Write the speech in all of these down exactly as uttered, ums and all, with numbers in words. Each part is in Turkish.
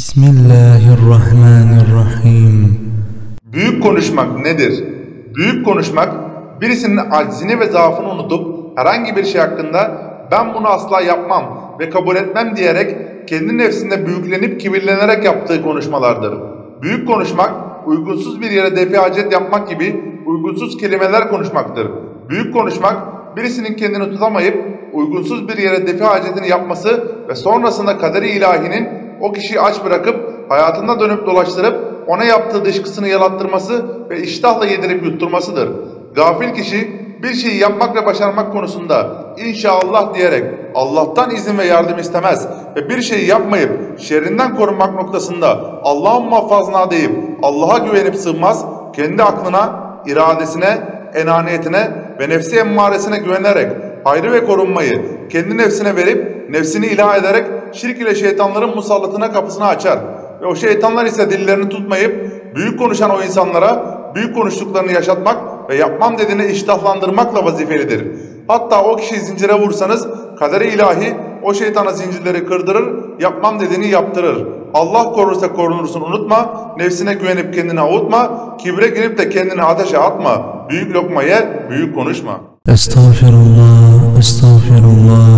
Bismillahirrahmanirrahim. Büyük konuşmak nedir? Büyük konuşmak, birisinin aczini ve zaafını unutup herhangi bir şey hakkında ben bunu asla yapmam ve kabul etmem diyerek kendi nefsinde büyüklenip kibirlenerek yaptığı konuşmalardır. Büyük konuşmak, uygunsuz bir yere defi hacet yapmak gibi uygunsuz kelimeler konuşmaktır. Büyük konuşmak, birisinin kendini tutamayıp uygunsuz bir yere defi hacetini yapması ve sonrasında kaderi ilahinin o kişiyi aç bırakıp hayatında dönüp dolaştırıp ona yaptığı dışkısını yalattırması ve iştahla yedirip yutturmasıdır. Gafil kişi bir şeyi yapmak ve başarmak konusunda inşallah diyerek Allah'tan izin ve yardım istemez ve bir şeyi yapmayıp şerrinden korunmak noktasında Allah'ın muhafazına deyip Allah'a güvenip sığınmaz, kendi aklına, iradesine, enaniyetine ve nefsi emmaresine güvenerek hayrı ve korunmayı kendi nefsine verip nefsini ilah ederek şirk ile şeytanların musallatına kapısını açar. Ve o şeytanlar ise dillerini tutmayıp büyük konuşan o insanlara büyük konuştuklarını yaşatmak ve yapmam dediğini iştahlandırmakla vazifelidir. Hatta o kişiyi zincire vursanız kaderi ilahi o şeytana zincirleri kırdırır, yapmam dediğini yaptırır. Allah korursa korunursun unutma, nefsine güvenip kendini avutma, kibre girip de kendini ateşe atma, büyük lokma ye, büyük konuşma. Estağfirullah, estağfirullah,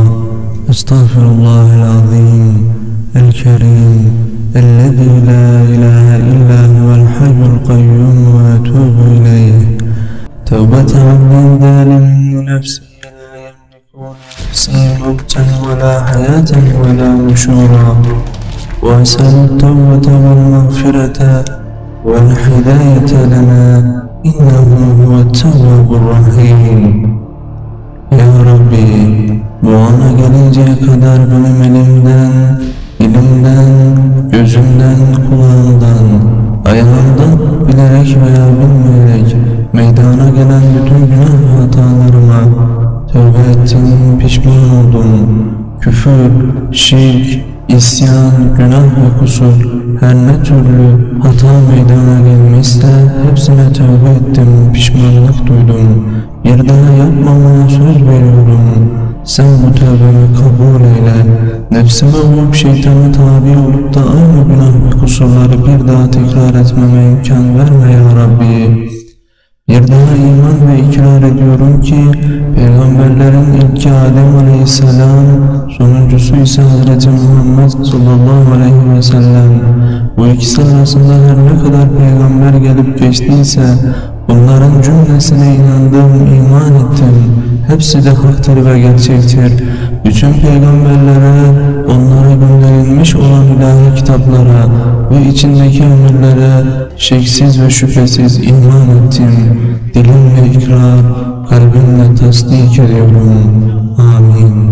estağfirullahel-azim, el-kerim, ellezî la ilahe illa huvel hayyul kayyum ve etûbü ileyh. Tevbete abdin zâlimin nefsihi la yemlikûne nefsihi mevten ve la hayaten ve la nuşûra. Ve es'elü tevbete vel mağfirete vel hidayete lena innehu huve't-tevvâbur-rahîm. Ya Rabbi, bu ana gelinceye kadar benim elimden, dilimden, gözümden, kulağımdan, ayağımdan bilerek veya bilmeyerek meydana gelen bütün günah ve hatalarıma tövbe ettim, pişman oldum. Küfür, şirk, isyan, günah ve kusur, her ne türlü hata meydana gelmişse hepsine tövbe ettim, pişmanlık duydum. Bir daha yapmamaya söz veriyorum. Sen bu tövbemi kabul eyle. Nefsime uyup şeytana tabi olup da aynı günah ve kusurları bir daha tekrar etmeme imkan verme ya Rabbi. Bir daha iman ve ikrar ediyorum ki peygamberlerin ilki Adem aleyhisselam, sonuncusu ise Hazreti Muhammed sallallahu aleyhi ve sellem. Bu ikisi arasında her ne kadar peygamber gelip geçtiyse bunların cümlesine inandım, iman ettim. Hepsi de haktır ve gerçektir. Bütün peygamberlere, onlara gönderilmiş olan ilahi kitaplara ve içindeki emirlere şeksiz ve şüphesiz iman ettim. Dilimle ikrar, kalbimle tasdik ediyorum. Amin.